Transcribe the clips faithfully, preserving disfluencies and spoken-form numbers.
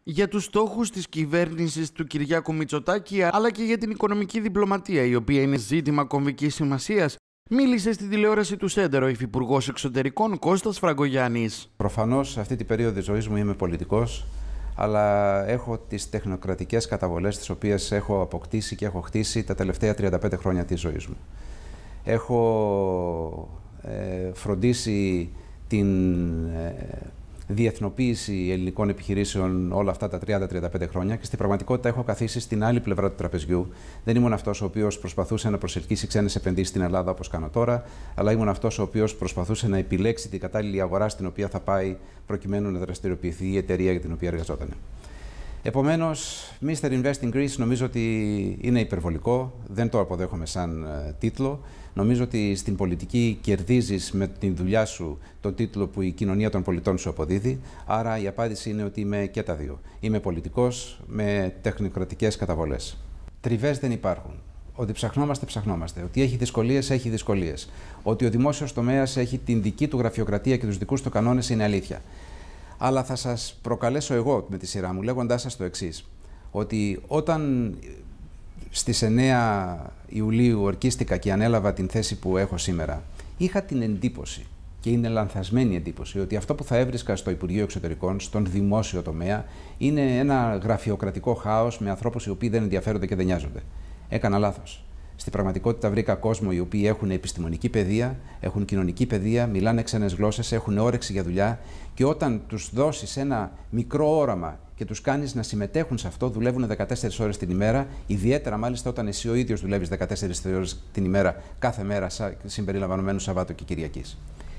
Για τους στόχους της κυβέρνησης του Κυριάκου Μητσοτάκη, αλλά και για την οικονομική διπλωματία, η οποία είναι ζήτημα κομβικής σημασίας, μίλησε στην τηλεόραση του Σέντερο ο Υφυπουργός Εξωτερικών Κώστας Φραγκογιάννης. Προφανώς, σε αυτή την περίοδο της ζωής μου είμαι πολιτικός, αλλά έχω τις τεχνοκρατικές καταβολές τις οποίες έχω αποκτήσει και έχω χτίσει τα τελευταία τριάντα πέντε χρόνια της ζωής μου. Έχω ε, φροντίσει την ε, διεθνοποίηση ελληνικών επιχειρήσεων όλα αυτά τα τριάντα με τριάντα πέντε χρόνια και στην πραγματικότητα έχω καθίσει στην άλλη πλευρά του τραπεζιού. Δεν ήμουν αυτός ο οποίος προσπαθούσε να προσελκύσει ξένες επενδύσεις στην Ελλάδα όπως κάνω τώρα, αλλά ήμουν αυτός ο οποίος προσπαθούσε να επιλέξει την κατάλληλη αγορά στην οποία θα πάει προκειμένου να δραστηριοποιηθεί η εταιρεία για την οποία εργαζόταν. Επομένως, μίστερ Investing Greece νομίζω ότι είναι υπερβολικό, δεν το αποδέχομαι σαν uh, τίτλο. Νομίζω ότι στην πολιτική κερδίζεις με τη δουλειά σου τον τίτλο που η κοινωνία των πολιτών σου αποδίδει. Άρα η απάντηση είναι ότι είμαι και τα δύο. Είμαι πολιτικός με τεχνοκρατικές καταβολές. Τριβές δεν υπάρχουν. Ότι ψαχνόμαστε, ψαχνόμαστε. Ότι έχει δυσκολίες, έχει δυσκολίες. Ότι ο δημόσιος τομέας έχει την δική του γραφειοκρατία και τους δικούς του κανόνες είναι αλήθεια. Αλλά θα σας προκαλέσω εγώ με τη σειρά μου, λέγοντάς σας το εξής, ότι όταν στις εννέα Ιουλίου ορκίστηκα και ανέλαβα την θέση που έχω σήμερα, είχα την εντύπωση, και είναι λανθασμένη εντύπωση, ότι αυτό που θα έβρισκα στο Υπουργείο Εξωτερικών, στον δημόσιο τομέα, είναι ένα γραφειοκρατικό χάος με ανθρώπους οι οποίοι δεν ενδιαφέρονται και δεν νοιάζονται. Έκανα λάθος. Στην πραγματικότητα βρήκα κόσμο οι οποίοι έχουν επιστημονική παιδεία, έχουν κοινωνική παιδεία, μιλάνε ξένες γλώσσες, έχουν όρεξη για δουλειά και όταν τους δώσεις ένα μικρό όραμα και τους κάνεις να συμμετέχουν σε αυτό, δουλεύουν δεκατέσσερις ώρες την ημέρα, ιδιαίτερα μάλιστα όταν εσύ ο ίδιος δουλεύεις δεκατέσσερις ώρες την ημέρα κάθε μέρα, συμπεριλαμβανομένου Σαββάτου και Κυριακής.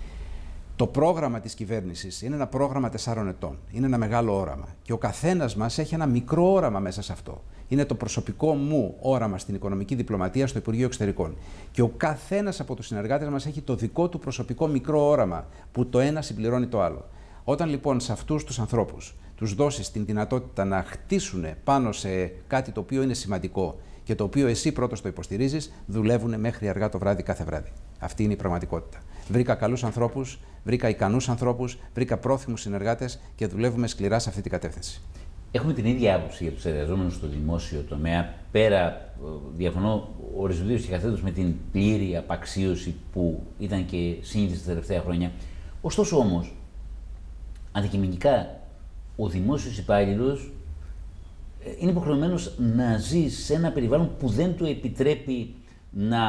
Το πρόγραμμα της κυβέρνησης είναι ένα πρόγραμμα τεσσάρων ετών. Είναι ένα μεγάλο όραμα. Και ο καθένας μας έχει ένα μικρό όραμα μέσα σε αυτό. Είναι το προσωπικό μου όραμα στην οικονομική διπλωματία στο Υπουργείο Εξωτερικών. Και ο καθένας από τους συνεργάτες μας έχει το δικό του προσωπικό μικρό όραμα, που το ένα συμπληρώνει το άλλο. Όταν λοιπόν σε αυτούς τους ανθρώπους τους δώσεις την δυνατότητα να χτίσουν πάνω σε κάτι το οποίο είναι σημαντικό και το οποίο εσύ πρώτος το υποστηρίζεις, δουλεύουν μέχρι αργά το βράδυ κάθε βράδυ. Αυτή είναι η πραγματικότητα. Βρήκα καλούς ανθρώπους, βρήκα ικανούς ανθρώπους, βρήκα πρόθυμους συνεργάτες και δουλεύουμε σκληρά σε αυτή την κατεύθυνση. Έχουμε την ίδια άποψη για τους εργαζόμενους στο δημόσιο τομέα. Πέρα, διαφωνώ οριζοντίως και καθέτως με την πλήρη απαξίωση που ήταν και σύνηθις τα τελευταία χρόνια. Ωστόσο όμως, αντικειμενικά, ο δημόσιος υπάλληλος είναι υποχρεωμένος να ζει σε ένα περιβάλλον που δεν του επιτρέπει να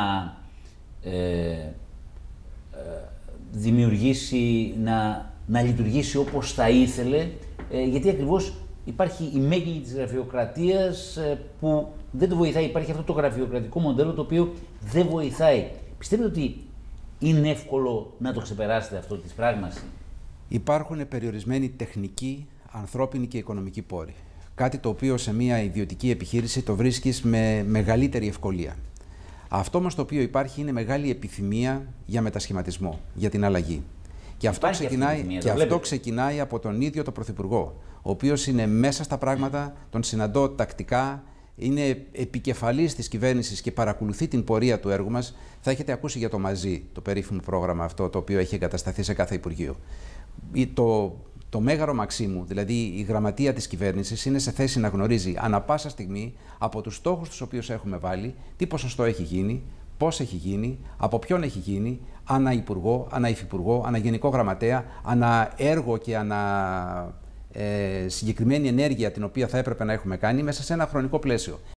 ε, ε, δημιουργήσει, να, να λειτουργήσει όπως θα ήθελε, ε, γιατί ακριβώς υπάρχει η μέγενη της γραφειοκρατίας ε, που δεν το βοηθάει. Υπάρχει αυτό το γραφειοκρατικό μοντέλο το οποίο δεν βοηθάει. Πιστεύετε ότι είναι εύκολο να το ξεπεράσετε αυτό της πράγμαση? Υπάρχουν περιορισμένοι τεχνικοί, ανθρώπινοι και οικονομικοί πόροι. Κάτι το οποίο σε μια ιδιωτική επιχείρηση το βρίσκεις με μεγαλύτερη ευκολία. Αυτό όμως το οποίο υπάρχει είναι μεγάλη επιθυμία για μετασχηματισμό, για την αλλαγή. Και αυτό, ξεκινάει, επιθυμία, και αυτό ξεκινάει από τον ίδιο τον Πρωθυπουργό, ο οποίος είναι μέσα στα πράγματα, τον συναντώ τακτικά, είναι επικεφαλής της κυβέρνησης και παρακολουθεί την πορεία του έργου μας. Θα έχετε ακούσει για το Μαζί, το περίφημο πρόγραμμα αυτό, το οποίο έχει εγκατασταθεί σε κάθε Υπουργείο. Το, το μέγαρο Μαξίμου, δηλαδή η γραμματεία της κυβέρνησης, είναι σε θέση να γνωρίζει ανά πάσα στιγμή από τους στόχους τους οποίους έχουμε βάλει, τι ποσοστό έχει γίνει, πώς έχει γίνει, από ποιον έχει γίνει, ανά υπουργό, ανά υφυπουργό, ανά γενικό γραμματέα, ανά έργο και ανά ε, συγκεκριμένη ενέργεια την οποία θα έπρεπε να έχουμε κάνει μέσα σε ένα χρονικό πλαίσιο.